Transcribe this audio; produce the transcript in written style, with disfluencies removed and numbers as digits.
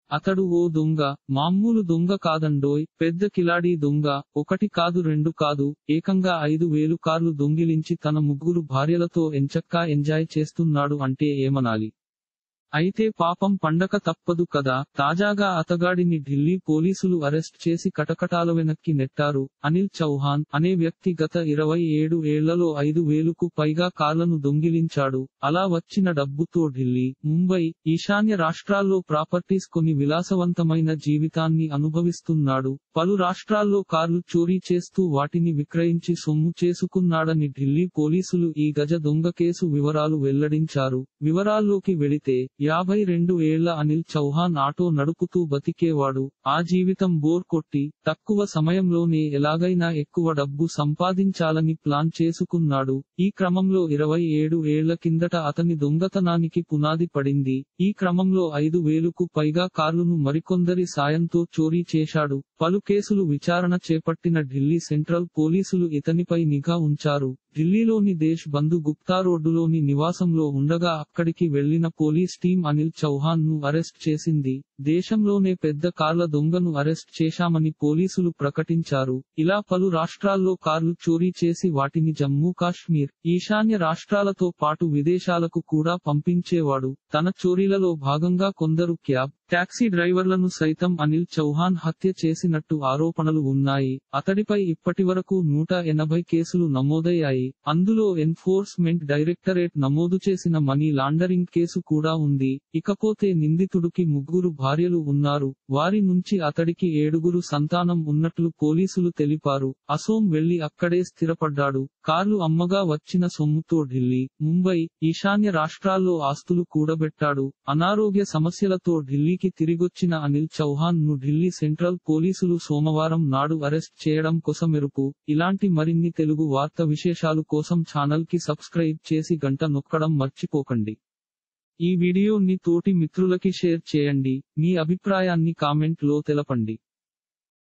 అతడు ఓ దొంగ, మామూలు దొంగ కాదండోయ్, పెద్ద కిలాడీ దొంగ. ఒకటి కాదు రెండు కాదు, ఏకంగా 5,000 కార్లు దొంగిలించి తన ముగ్గురు భార్యలతో ఎంచక్కా ఎంజాయ్ చేస్తున్నాడు అంటే ఏమనాలి. అయితే పాపం పండక తప్పదు కదా. తాజాగా అతగాడిని ఢిల్లీ పోలీసులు అరెస్ట్ చేసి కటకటాల వెనక్కి నెట్టారు. అనిల్ చౌహాన్ అనే వ్యక్తి గత 27 ఏళ్లలో 5,000కు పైగా కార్లను దొంగిలించాడు. అలా వచ్చిన డబ్బుతో ఢిల్లీ, ముంబై, ఈశాన్య రాష్ట్రాల్లో ప్రాపర్టీస్ కొని విలాసవంతమైన జీవితాన్ని అనుభవిస్తున్నాడు. పలు రాష్ట్రాల్లో కార్లు చోరీ చేస్తూ వాటిని విక్రయించి సొమ్ము చేసుకున్నాడని ఢిల్లీ పోలీసులు ఈ గజ దొంగ కేసు వివరాలు వెల్లడించారు. వివరాల్లోకి వెళితే 52 ఏళ్ల అనిల్ చౌహాన్ ఆటో నడుపుతూ బతికేవాడు. ఆ జీవితం బోర్ కొట్టి, తక్కువ సమయంలోనే ఎలాగైనా ఎక్కువ డబ్బు సంపాదించాలని ప్లాన్ చేసుకున్నాడు. ఈ క్రమంలో 27 ఏళ్ల కిందట అతని దొంగతనానికి పునాది పడింది. ఈ క్రమంలో 5,000కు పైగా కార్లును మరికొందరి సాయంతో చోరీ చేశాడు. పలు కేసులు విచారణ చేపట్టిన ఢిల్లీ సెంట్రల్ పోలీసులు ఇతనిపై నిఘా ఉంచారు. ఢిల్లీలోని దేశ్ బంధు గుప్తా రోడ్డులోని నివాసంలో ఉండగా అక్కడికి వెళ్లిన పోలీస్ టీం అనిల్ చౌహాన్ ను అరెస్ట్ చేసింది. దేశంలోనే పెద్ద కార్ల దొంగను అరెస్ట్ చేశామని పోలీసులు ప్రకటించారు. ఇలా పలు రాష్ట్రాల్లో కార్లు చోరీ చేసి వాటిని జమ్మూ కాశ్మీర్, ఈశాన్య రాష్ట్రాలతో పాటు విదేశాలకు కూడా పంపించేవాడు. తన చోరీలలో భాగంగా కొందరు క్యాబ్, టాక్సీ డ్రైవర్లను సైతం అనిల్ చౌహాన్ హత్య చేసినట్టు ఆరోపణలు ఉన్నాయి. అతడిపై ఇప్పటివరకు 180 కేసులు నమోదయ్యాయి. అందులో ఎన్ఫోర్స్మెంట్ డైరెక్టరేట్ నమోదు చేసిన మనీ లాండరింగ్ కేసు కూడా ఉంది. ఇకపోతే నిందితుడికి 3 భార్యలు ఉన్నారు. వారి నుంచి అతడికి 7 సంతానం ఉన్నట్లు పోలీసులు తెలిపారు. అసోం వెళ్లి అక్కడే స్థిరపడ్డాడు. కార్లు అమ్మగా వచ్చిన సొమ్ముతో ఢిల్లీ, ముంబై, ఈశాన్య రాష్ట్రాల్లో ఆస్తులు కూడబెట్టాడు. అనారోగ్య సమస్యలతో ఢిల్లీకి తిరిగొచ్చిన అనిల్ చౌహాన్ ను ఢిల్లీ సెంట్రల్ పోలీసులు సోమవారం నాడు అరెస్ట్ చేయడం కొసమెరుపు. ఇలాంటి మరిన్ని తెలుగు వార్త విశేషాలు కోసం ఛానల్ కి సబ్స్క్రైబ్ చేసి గంట నొక్కడం మర్చిపోకండి. ఈ వీడియోని తోటి మిత్రులకి షేర్ చేయండి. మీ అభిప్రాయాన్ని కామెంట్ లో తెలపండి.